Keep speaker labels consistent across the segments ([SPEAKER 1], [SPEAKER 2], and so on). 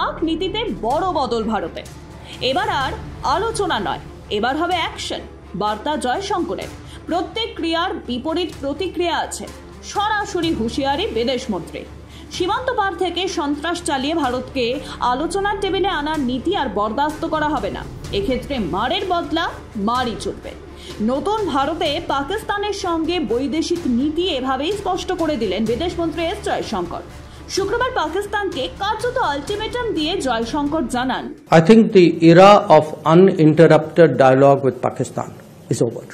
[SPEAKER 1] পাক নীতিতে বড় বদল ভারতে। এবার আর আলোচনা নয়, এবার হবে অ্যাকশন। বার্তা জয়শঙ্করের। প্রত্যেক ক্রিয়ার বিপরীত প্রতিক্রিয়া আছে। সরাসরি হুঁশিয়ারি বিদেশমন্ত্রী। সীমান্ত পার থেকে সন্ত্রাস চালিয়ে ভারতকে আলোচনার টেবিলে আনার নীতি আর বরদাস্ত করা হবে না। এক্ষেত্রে মারের বদলা মারই চলবে। নতুন ভারতে পাকিস্তানের সঙ্গে বৈদেশিক নীতি এভাবেই স্পষ্ট করে দিলেন বিদেশমন্ত্রী এস জয়শঙ্কর। শুক্রবার পাকিস্তানকে কার্যত আলটিমেটাম দিয়ে জয়শঙ্কর জানান,
[SPEAKER 2] I think the era of uninterrupted dialogue with Pakistan is over.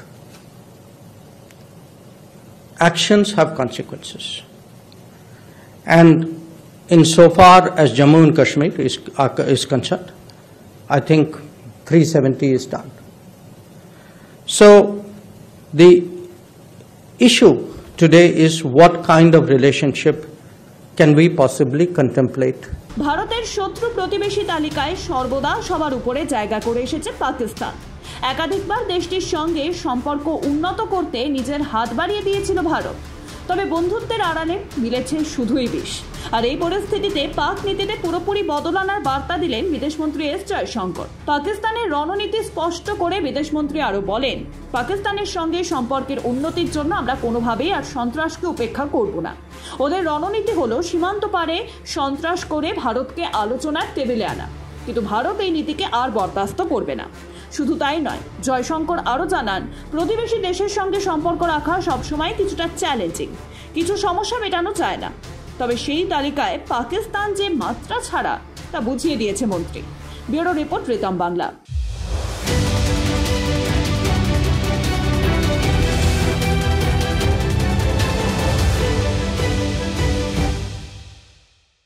[SPEAKER 2] Actions have consequences. And insofar as Jammu and Kashmir is concerned, I think 370 is done. So the issue today is what kind of relationship can we possibly contemplate?
[SPEAKER 1] ভারতের শত্রু প্রতিবেশী তালিকায় সর্বদা সবার উপরে জায়গা করে এসেছে পাকিস্তান। একাধিকবার দেশটির সঙ্গে সম্পর্ক উন্নত করতে নিজের হাত বাড়িয়ে দিয়েছিল ভারত। তবে বন্ধুত্বের আড়ালে মিলেছে শুধুই বিষ। আর এই পরিস্থিতিতে পাক নীতিতে পুরোপুরি বদল আনার বার্তা দিলেন বিদেশমন্ত্রী এস জয়শঙ্কর। পাকিস্তানের রণনীতি স্পষ্ট করে বিদেশমন্ত্রী আরও বলেন, পাকিস্তানের সঙ্গে সম্পর্কের উন্নতির জন্য আমরা কোনোভাবেই আর সন্ত্রাসকে উপেক্ষা করব না। ওদের রণনীতি হলো সীমান্ত পারে সন্ত্রাস করে ভারতকে আলোচনার টেবিলে আনা, কিন্তু ভারত এই নীতিকে আর বরদাস্ত করবে না। শুধু তাই নয়, জয়শঙ্কর আরও জানান, প্রতিবেশী দেশের সঙ্গে সম্পর্ক রাখা সবসময় কিছুটা চ্যালেঞ্জিং। কিছু সমস্যা মেটানো চায় না, তবে সেই তালিকায় পাকিস্তান যে মাত্রা ছাড়া তা বুঝিয়ে দিয়েছে মন্ত্রী। Bureau report, Ritam Bangla.